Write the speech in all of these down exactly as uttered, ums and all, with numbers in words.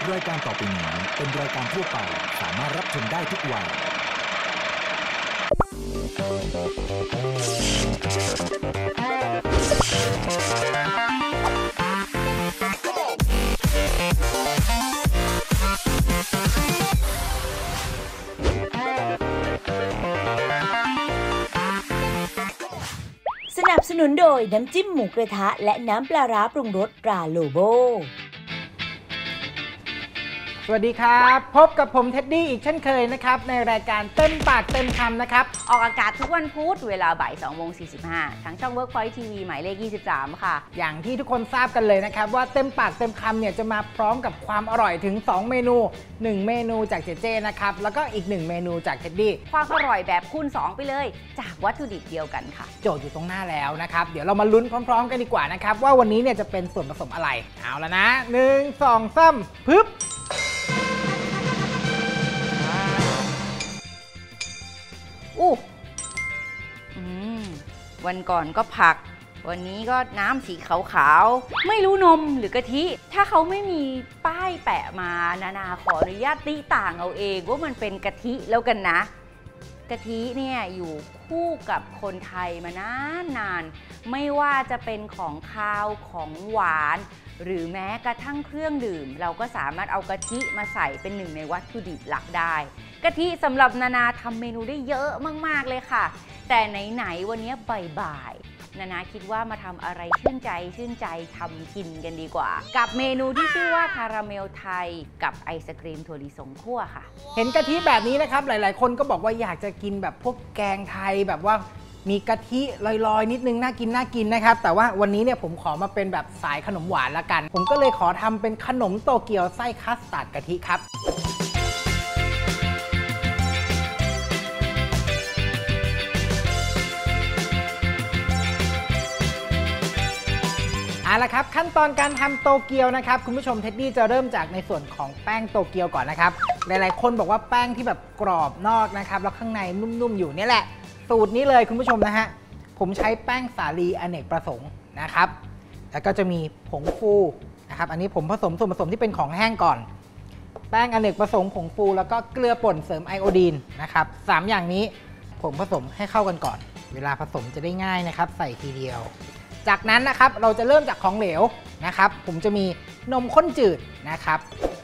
รายการต่อไปนี้เป็นรายการทั่วไปสามารถรับชมได้ทุกวัยสนับสนุนโดยน้ำจิ้มหมูกระทะและน้ำปลาร้าปรุงรสตราโลโบสวัสดีครับพบกับผมเท็ดดี้อีกเช่นเคยนะครับในรายการเต็มปากเต็มคำนะครับออกอากาศทุกวันพุธเวลาบ่ายสองโมงสี่สิบห้าทางช่อง Workpoint ที วี หมายเลขยี่สิบสามค่ะอย่างที่ทุกคนทราบกันเลยนะครับว่าเต็มปากเต็มคำเนี่ยจะมาพร้อมกับความอร่อยถึงสองเมนูหนึ่งเมนูจากเจเจนะครับแล้วก็อีกหนึ่งเมนูจากเท็ดดี้ความอร่อยแบบคูณสองไปเลยจากวัตถุดิบเดียวกันค่ะโจทย์อยู่ตรงหน้าแล้วนะครับเดี๋ยวเรามาลุ้นพร้อมๆกันดีกว่านะครับว่าวันนี้เนี่ยจะเป็นส่วนผสมอะไรเอาละนะหนึ่งสองสามปึ๊บอู้อืมวันก่อนก็ผักวันนี้ก็น้ำสีขาวๆไม่รู้นมหรือกะทิถ้าเขาไม่มีป้ายแปะมานานาขออนุญาตติต่างเอาเองว่ามันเป็นกะทิแล้วกันนะกะทิเนี่ยอยู่คู่กับคนไทยมานานนานไม่ว่าจะเป็นของคาวของหวานหรือแม้กระทั่งเครื่องดื่มเราก็สามารถเอากะทิมาใส่เป็นหนึ่งในวัตถุดิบหลักได้กะทิสำหรับนานาทำเมนูได้เยอะมากๆเลยค่ะแต่ไหนๆวันนี้บ่ายๆนานาคิดว่ามาทำอะไรชื่นใจชื่นใจทำกินกันดีกว่ากับเมนูที่ชื่อว่าคาราเมลไทยกับไอศกรีมถั่วลิสงคั่วค่ะเห็นกะทิแบบนี้นะครับหลายๆคนก็บอกว่าอยากจะกินแบบพวกแกงไทยแบบว่ามีกะทิลอยๆนิดนึงน่ากินน่ากินนะครับแต่ว่าวันนี้เนี่ยผมขอมาเป็นแบบสายขนมหวานละกันผมก็เลยขอทำเป็นขนมโตเกียวไส้คัสตาร์ดกะทิครับเอาละครับขั้นตอนการทำโตเกียวนะครับคุณผู้ชมเท็ดดี้จะเริ่มจากในส่วนของแป้งโตเกียวก่อนนะครับหลายๆคนบอกว่าแป้งที่แบบกรอบนอกนะครับแล้วข้างในนุ่มๆอยู่นี่แหละสูตรนี้เลยคุณผู้ชมนะฮะผมใช้แป้งสาลีอเนกประสงค์นะครับแล้วก็จะมีผงฟูนะครับอันนี้ผมผสมส่วนผสมที่เป็นของแห้งก่อนแป้งอเนกประสงค์ผงฟูแล้วก็เกลือป่นเสริมไอโอดีนนะครับสามอย่างนี้ผมผสมให้เข้ากันก่อนเวลาผสมจะได้ง่ายนะครับใส่ทีเดียวจากนั้นนะครับเราจะเริ่มจากของเหลวนะครับผมจะมีนมข้นจืดนะครับ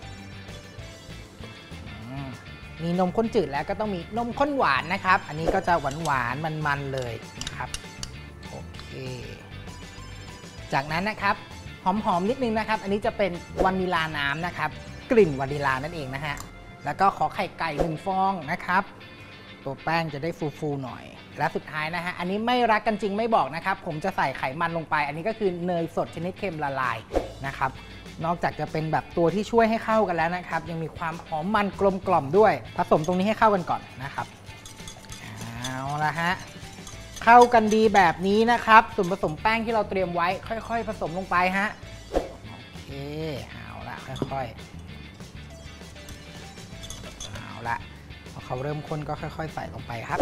มีนมข้นจืดแล้วก็ต้องมีนมข้นหวานนะครับอันนี้ก็จะหวานหวานมันๆเลยนะครับโอเคจากนั้นนะครับหอมๆนิดนึงนะครับอันนี้จะเป็นวานิลาน้ำนะครับกลิ่นวานิลานั่นเองนะฮะแล้วก็ขอไข่ไก่หนึ่งฟองนะครับตัวแป้งจะได้ฟูๆหน่อยและสุดท้ายนะฮะอันนี้ไม่รักกันจริงไม่บอกนะครับผมจะใส่ไขมันลงไปอันนี้ก็คือเนยสดชนิดเค็มละลายนะครับนอกจากจะเป็นแบบตัวที่ช่วยให้เข้ากันแล้วนะครับยังมีความหอมมันกลมกล่อมด้วยผสมตรงนี้ให้เข้ากันก่อนนะครับเอาละฮะเข้ากันดีแบบนี้นะครับส่วนผสมแป้งที่เราเตรียมไว้ค่อยๆผสมลงไปฮะโอเคเอาละค่อยๆเอาละพอเขาเริ่มข้นก็ค่อยๆใส่ลงไปครับ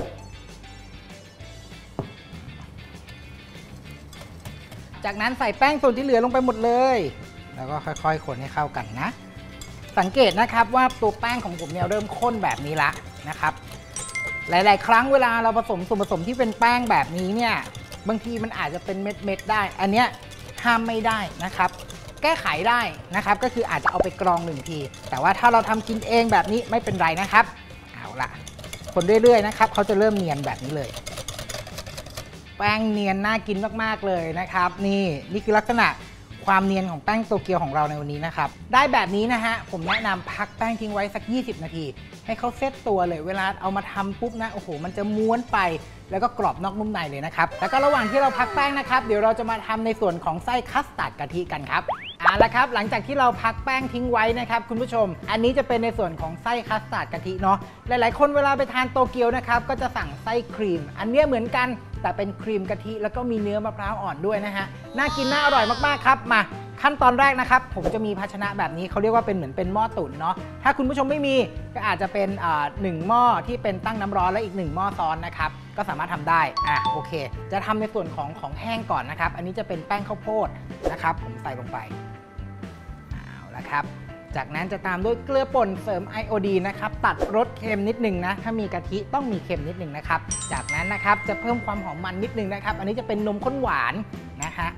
จากนั้นใส่แป้งส่วนที่เหลือลงไปหมดเลยแล้วก็ค่อยๆคนให้เข้ากันนะสังเกตนะครับว่าตัวแป้งของผมเนี่ยเริ่มข้นแบบนี้ละนะครับหลายๆครั้งเวลาเราผสมส่วนผสมที่เป็นแป้งแบบนี้เนี่ยบางทีมันอาจจะเป็นเม็ดๆได้อันเนี้ยห้ามไม่ได้นะครับแก้ไขได้นะครับก็คืออาจจะเอาไปกรองหนึ่งทีแต่ว่าถ้าเราทำกินเองแบบนี้ไม่เป็นไรนะครับเอาละคนเรื่อยๆนะครับเขาจะเริ่มเนียนแบบนี้เลยแป้งเนียนน่ากินมากๆเลยนะครับนี่นี่คือลักษณะความเนียนของแป้งโตเกียวของเราในวันนี้นะครับได้แบบนี้นะฮะผมแนะนำพักแป้งทิ้งไว้สักยี่สิบนาทีให้เขาเซตตัวเลยเวลาเอามาทำปุ๊บนะโอ้โหมันจะม้วนไปแล้วก็กรอบนอกนุ่มในเลยนะครับแล้วก็ระหว่างที่เราพักแป้งนะครับเดี๋ยวเราจะมาทำในส่วนของไส้คัสตาร์ดกะทิกันครับเอาละครับหลังจากที่เราพักแป้งทิ้งไว้นะครับคุณผู้ชมอันนี้จะเป็นในส่วนของไส้คัสตาร์ดกะทิเนาะหลายๆคนเวลาไปทานโตเกียวนะครับก็จะสั่งไส้ครีมอันนี้เหมือนกันแต่เป็นครีมกะทิแล้วก็มีเนื้อมะพร้าวอ่อนด้วยนะฮะน่ากินน่าอร่อยมากๆครับมาขั้นตอนแรกนะครับผมจะมีภาชนะแบบนี้เขาเรียกว่าเป็นเหมือนเป็นหม้อตุ๋นเนาะถ้าคุณผู้ชมไม่มีก็อาจจะเป็นหนึ่งหม้อที่เป็นตั้งน้ำร้อนและอีกหนึ่งหม้อซ้อนนะครับก็สามารถทำได้อ่ะโอเคจะทำในส่วนของของแห้งก่อนนะครับอันนี้จะเป็นแป้งข้าวโพดนะครับผมใส่ลงไปเอาละครับจากนั้นจะตามด้วยเกลือป่นเสริมไอโอดีนนะครับตัดรสเค็มนิดนึงนะถ้ามีกะทิต้องมีเค็มนิดนึงนะครับจากนั้นนะครับจะเพิ่มความหอมมันนิดนึงนะครับอันนี้จะเป็นนมข้นหวานนะฮะ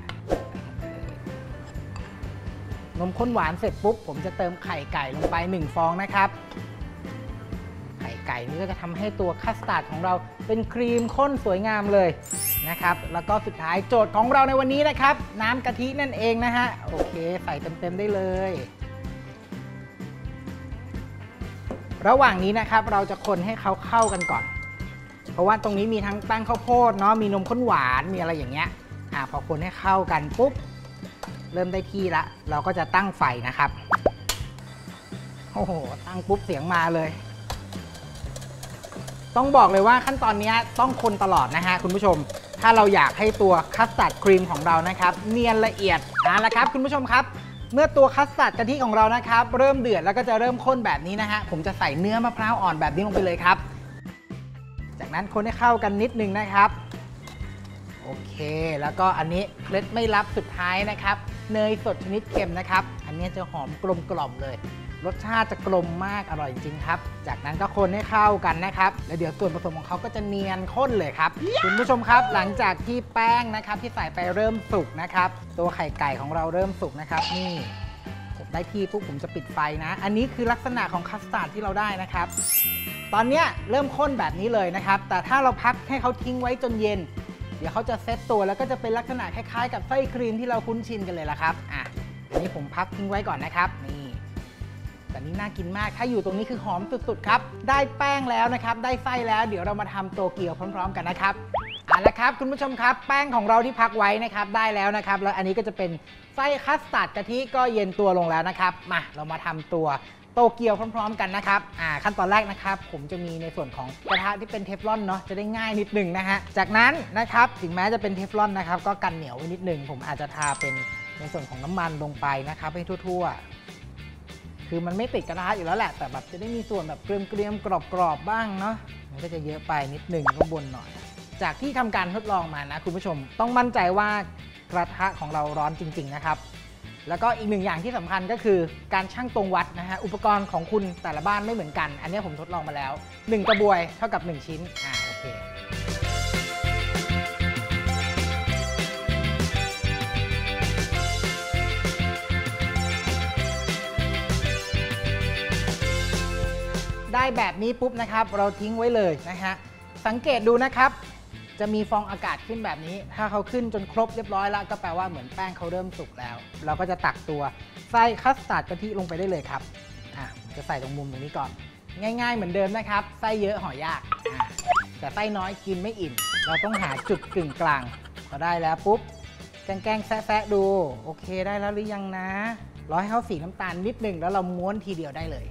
นมข้นหวานเสร็จปุ๊บผมจะเติมไข่ไก่ลงไปหนึ่งฟองนะครับไข่ไก่นี่ก็จะทำให้ตัวคัสตาร์ดของเราเป็นครีมข้นสวยงามเลยนะครับแล้วก็สุดท้ายโจทย์ของเราในวันนี้นะครับน้ำกะทินั่นเองนะฮะโอเคใส่เต็มๆได้เลยระหว่างนี้นะครับเราจะคนให้เขาเข้ากันก่อนเพราะว่าตรงนี้มีทั้งแป้งข้าวโพดเนาะมีนมข้นหวานมีอะไรอย่างเงี้ยอ่าพอคนให้เข้ากันปุ๊บเริ่มได้ที่ละเราก็จะตั้งไฟนะครับโอ้โหตั้งปุ๊บเสียงมาเลยต้องบอกเลยว่าขั้นตอนนี้ต้องคนตลอดนะฮะคุณผู้ชมถ้าเราอยากให้ตัวคัสตาร์ดครีมของเรานะครับเนียนละเอียดเอาละครับคุณผู้ชมครับเมื่อตัวคัสตาร์ดกะทิของเรานะครับเริ่มเดือดแล้วก็จะเริ่มข้นแบบนี้นะฮะผมจะใส่เนื้อมะพร้าวอ่อนแบบนี้ลงไปเลยครับจากนั้นคนให้เข้ากันนิดนึงนะครับโอเคแล้วก็อันนี้เคล็ดไม่ลับสุดท้ายนะครับเนยสดชนิดเค็มนะครับอันนี้จะหอมกลมกล่อมเลยรสชาติจะกลมมากอร่อยจริงครับจากนั้นก็คนให้เข้ากันนะครับแล้วเดี๋ยวส่วนผสมของเขาก็จะเนียนข้นเลยครับ yeah! คุณผู้ชมครับหลังจากที่แป้งนะครับที่ใส่ไปเริ่มสุกนะครับตัวไข่ไก่ของเราเริ่มสุกนะครับนี่ผมได้ที่ปุ๊บผมจะปิดไฟนะอันนี้คือลักษณะของคัสตาร์ดที่เราได้นะครับตอนนี้เริ่มข้นแบบนี้เลยนะครับแต่ถ้าเราพักให้เขาทิ้งไว้จนเย็นเดี๋ยวเขาจะเซตตัวแล้วก็จะเป็นลักษณะคล้ายๆกับไส้ครีมที่เราคุ้นชินกันเลยละครับอ่ะอันนี้ผมพักทิ้งไว้ก่อนนะครับนี่แต่นี่น่ากินมากถ้าอยู่ตรงนี้คือหอมสุดๆครับได้แป้งแล้วนะครับได้ไส้แล้วเดี๋ยวเรามาทำโตเกียวพร้อมๆกันนะครับเอาละครับคุณผู้ชมครับแป้งของเราที่พักไว้นะครับได้แล้วนะครับแล้วอันนี้ก็จะเป็นไส้คัสตาร์ดกะทิก็เย็นตัวลงแล้วนะครับมาเรามาทำตัวโตเกียวพร้อมๆกันนะครับอ่าขั้นตอนแรกนะครับผมจะมีในส่วนของกระทะที่เป็นเทฟลอนเนาะจะได้ง่ายนิดนึงนะฮะจากนั้นนะครับถึงแม้จะเป็นเทฟลอนนะครับก็กันเหนียวไว้นิดนึงผมอาจจะทาเป็นในส่วนของน้ำมันลงไปนะครับให้ทั่วๆคือมันไม่ติดกระทะอยู่แล้วแหละแต่แบบจะได้มีส่วนแบบเกรียมๆกรอบๆบ้างเนาะมันก็จะเยอะไปนิดนึงก็บนหน่อยจากที่ทำการทดลองมานะคุณผู้ชมต้องมั่นใจว่ากระทะของเราร้อนจริงๆนะครับแล้วก็อีกหนึ่งอย่างที่สำคัญก็คือการชั่งตรงวัดนะฮะอุปกรณ์ของคุณแต่ละบ้านไม่เหมือนกันอันนี้ผมทดลองมาแล้วหนึ่งกระบวยเท่ากับหนึ่งชิ้นอ่าโอเคได้แบบนี้ปุ๊บนะครับเราทิ้งไว้เลยนะฮะสังเกตดูนะครับจะมีฟองอากาศขึ้นแบบนี้ถ้าเขาขึ้นจนครบเรียบร้อยแล้วก็แปลว่าเหมือนแป้งเขาเริ่มสุกแล้วเราก็จะตักตัวไส้คัสตาร์ดกะทิลงไปได้เลยครับอ่ะจะใส่ตรงมุมตรงนี้ก่อนง่ายๆเหมือนเดิมนะครับไส้เยอะห่อยากอ่ะแต่ไส้น้อยกินไม่อิ่มเราต้องหาจุดกึ่งกลางพอได้แล้วปุ๊บแกล้งๆแซะๆดูโอเคได้แล้วหรือยังนะรอให้เขาสีน้ำตาลนิดนึงแล้วเราม้วนทีเดียวได้เลย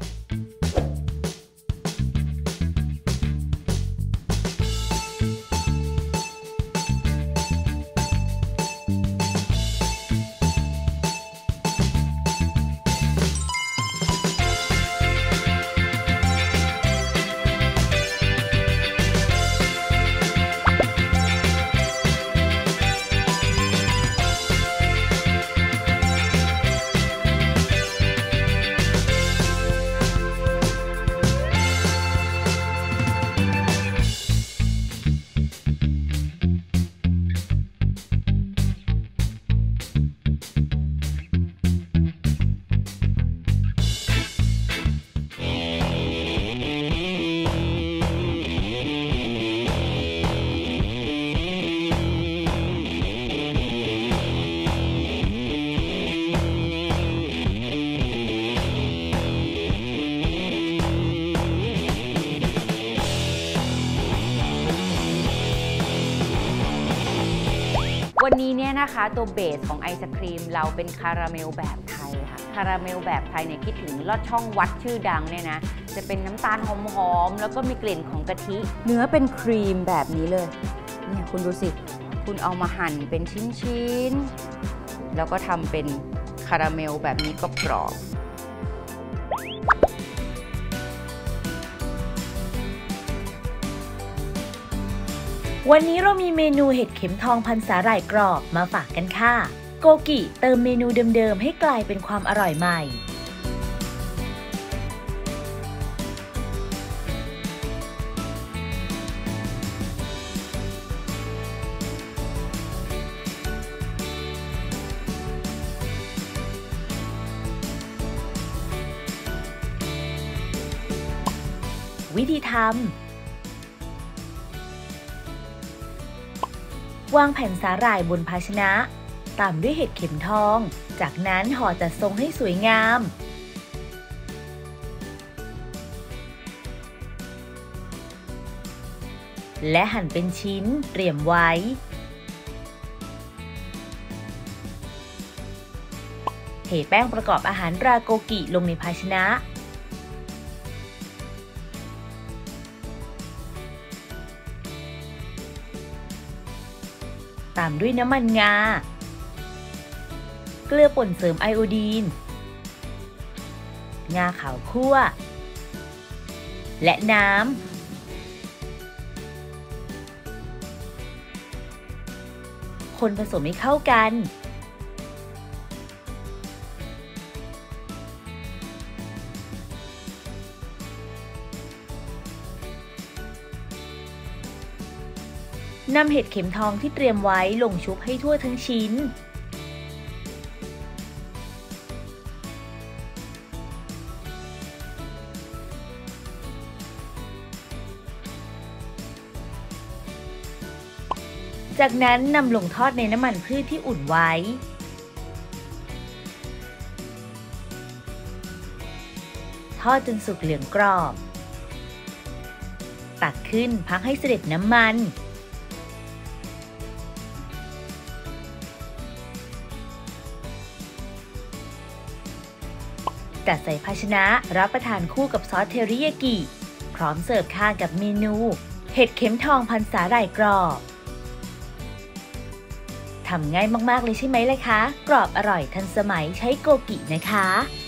วันนี้เนี่ยนะคะตัวเบสของไอศครีมเราเป็นคาราเมลแบบไทยค่ะคาราเมลแบบไทยเนี่ยคิดถึงลอดช่องวัดชื่อดังเนี่ยนะจะเป็นน้ำตาลหอมๆแล้วก็มีกลิ่นของกะทิเนื้อเป็นครีมแบบนี้เลยเนี่ยคุณดูสิคุณเอามาหั่นเป็นชิ้นๆแล้วก็ทำเป็นคาราเมลแบบนี้ก็กรอบวันนี้เรามีเมนูเห็ดเข็มทองพันสาหร่ายกรอบมาฝากกันค่ะโกกิเติมเมนูเดิมๆให้กลายเป็นความอร่อยใหม่วิธีทำวางแผ่นสาหร่ายบนภาชนะตามด้วยเห็ดเข็มทองจากนั้นห่อจัดทรงให้สวยงามและหั่นเป็นชิ้นเตรียมไว้เทแป้งประกอบอาหารราโกกิลงในภาชนะตามด้วยน้ำมันงาเกลือป่นเสริมไอโอดีนงาขาวคั่วและน้ำคนผสมให้เข้ากันนำเห็ดเข็มทองที่เตรียมไว้ลงชุบให้ทั่วทั้งชิ้นจากนั้นนำลงทอดในน้ำมันพืชที่อุ่นไว้ทอดจนสุกเหลืองกรอบตักขึ้นพักให้เสด็จน้ำมันจัดใส่ภาชนะรับประทานคู่กับซอสเทริยากิพร้อมเสิร์ฟข้างกับเมนูเห็ดเข็มทองพันสาหร่ายกรอบทำง่ายมากๆเลยใช่ไหมล่ะคะกรอบอร่อยทันสมัยใช้โกกินะคะ